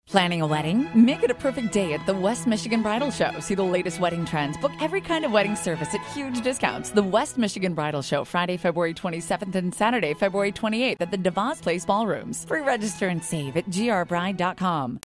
Planning a wedding? Make it a perfect day at the West Michigan Bridal Show. See the latest wedding trends. Book every kind of wedding service at huge discounts. The West Michigan Bridal Show, Friday, February 27th and Saturday, February 28th at the DeVos Place Ballrooms. Free register and save at grbride.com.